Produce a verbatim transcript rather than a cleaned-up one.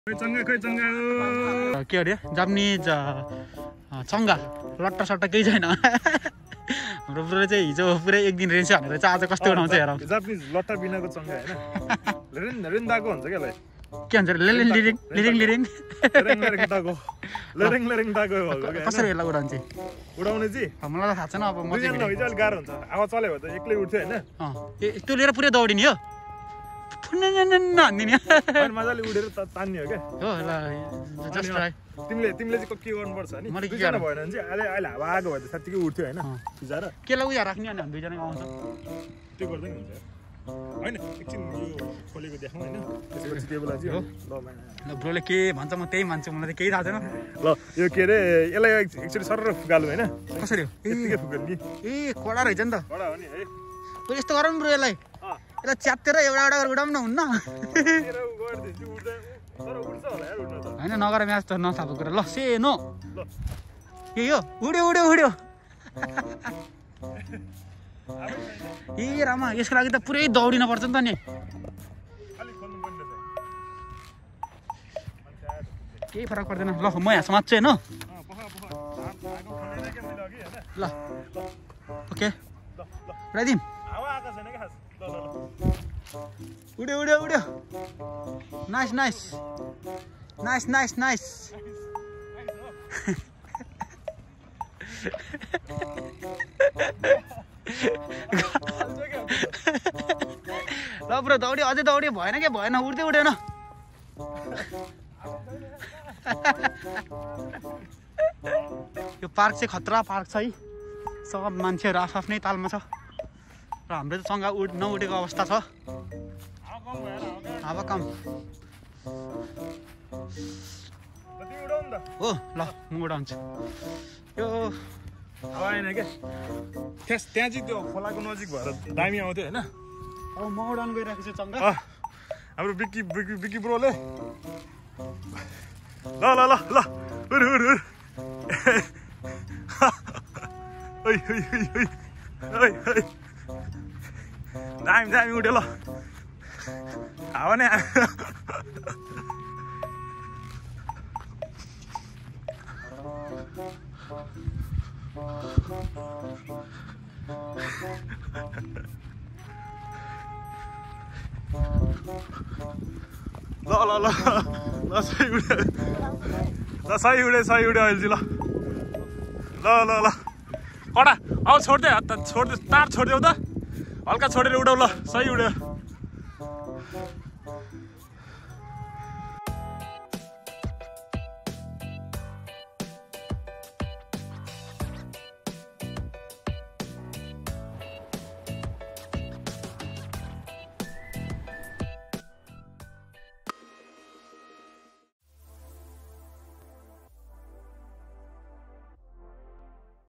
के अरे जापानिज चङ्गा लट्टा सट्टा केही छैन हाम्रो पुरै चाहिँ हिजो पुरै एक दिन रेन्स भनेर चाहिँ आज कस्तो उठाउँछ हेर जापानिज लट्टा बिनाको चङ्गा हैन लेरेन लेरेन्दाको हुन्छ के लाई के भन्छ लेलेन लिरिङ लिरिङ लिरिङ लेरेङ लेरेङ दाको लेरेङ लेरेङ दाको हो कसरी यसलाई उडाउँछ उडाउने चाहिँ मलाई त थाहा छैन अब म चाहिँ हिजो अलि गाह्रो हुन्छ आवाज चल्यो भने त एक्लै उठ्थ्यो हैन ए त्यो लिएर पुरै दौडिने हो हान्दिने मजाले उडेर तान्ने हो क्या हो ल जस्ट ट्राई तिमीले तिमीले चाहिँ के गर्नुपर्छ नि दुईजना भएन भने चाहिँ अहिले अहिले हावा आएको भए त साँच्चीकै उठ्थ्यो होइन बिचारा केलाई उयो राख्ने अनि हामी दुईजना आउँछ त्यो गर्दै हुन्छ होइन एकछिन यो खोलेको देखाउँ होइन त्यसपछि टेबल चाहिँ ल ब्रोले के भन्छ म त्यही मान्छु मलाई त केही थाहा छैन ल यो के अरे यसलाई एकचोटि सर फुकाल्नु होइन कसरी हो यतिकै फुक्नु नि ए कडा रहेछ नि त कडा हो नि है यस्तो गरौँ ब्रो यसलाई यसलाई च्यातेर एउटा एउटा उडाउनु हुन्न होइन नगर म्याच त नथाको कुरा ल सेनो ए यो उड्यो उड्यो उड्यो ए रामा यसको लागि त पुरै दौडिन पर्छ नि त नि केही फरक पर्दैन ल म यहाँ समात्छु होइन ल ओके उडाइदिउँ उड्यो उड्यो उड्यो nice nice nice nice nice ल ब्रो दौड्यो अझै दौड्यो भएन के भएन उड्दै उड्दैन यो पार्क चाहिँ खतरा पार्क छ है सब मान्छेहरू आफ्नै तालमा छ र हाम्रो त सँगै उड नउडेको अवस्था छ हावा कम हो ल म उडाउँछु यो आएन क्या त्यस त्यहाँ चाहिँ त्यो खोलाको नजिक भएर दामी आउँथ्यो होइन अब म उडाउनु गइरहेको छु चङ्गा हाम्रो बिक्की बिक्की बिक्की ब्रोले ल ल ल ल उड उड उड ओइ ओइ ओइ ओइ ओइ दामी दामी उड्यो ल हावा नै ल ल ल ल सही उड्यो ल सही उड्यो सही उड्यो अहिले चाहिँ ल ल ल ल कडा अब छोडिदे छोडिदे तार छोडिदेऊ त हल्का छोडेर उडाउ ल सही उड्यो